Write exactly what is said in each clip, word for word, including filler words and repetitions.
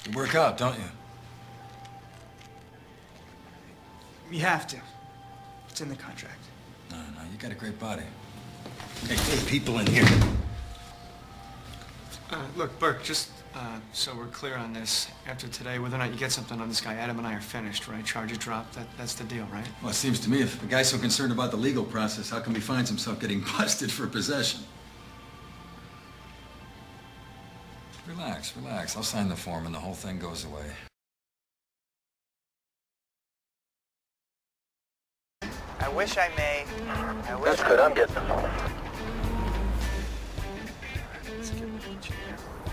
You work out, don't you? You have to. It's in the contract. No, no, you got a great body. Hey, hey, people in here. Uh, look, Burke, just uh, so we're clear on this, after today, whether or not you get something on this guy, Adam and I are finished, right? Charges dropped, that, that's the deal, right? Well, it seems to me if the guy's so concerned about the legal process, how come he finds himself getting busted for possession? Relax, relax. I'll sign the form and the whole thing goes away. I wish I may. I wish That's I good, may. I'm getting them. Let's get the kitchen here.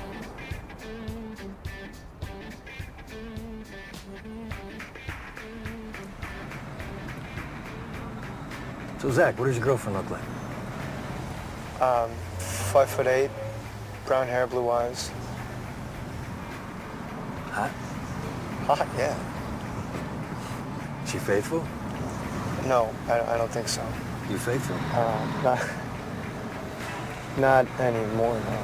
So, Zach, what does your girlfriend look like? Um, five foot eight, brown hair, blue eyes. Hot? Hot, yeah. She faithful? No, I, I don't think so. You faithful? Uh, not, not anymore, no.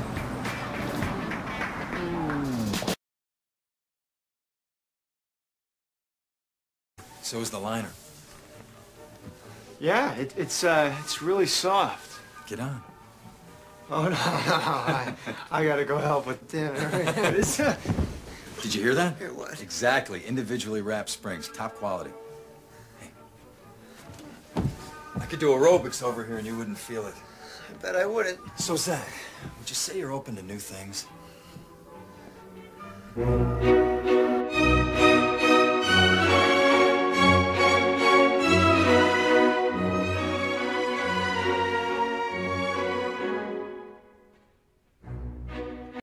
So is the liner. Yeah, it, it's, uh, it's really soft. Get on. Oh, no, no, I, I gotta go help with dinner. It's, uh, Did you hear that? Hear what? Exactly. Individually wrapped springs. Top quality. Hey. I could do aerobics over here and you wouldn't feel it. I bet I wouldn't. So, Zach, would you say you're open to new things?